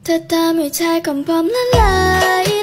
เธอทำให้ใจของผมละลาย